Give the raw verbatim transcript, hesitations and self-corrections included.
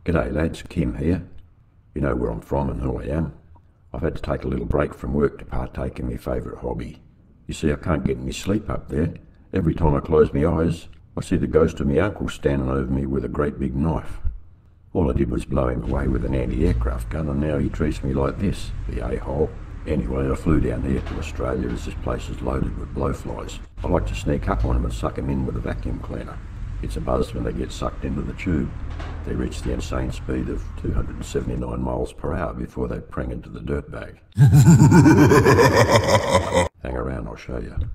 G'day lads, Kim here. You know where I'm from and who I am. I've had to take a little break from work to partake in my favourite hobby. You see, I can't get any sleep up there. Every time I close my eyes, I see the ghost of my uncle standing over me with a great big knife. All I did was blow him away with an anti-aircraft gun, and now he treats me like this, the a-hole. Anyway, I flew down here to Australia as this place is loaded with blowflies. I like to sneak up on them and suck them in with a vacuum cleaner. It's a buzz when they get sucked into the tube. They reach the insane speed of two hundred seventy-nine miles per hour before they prang into the dirt bag. Hang around, I'll show you.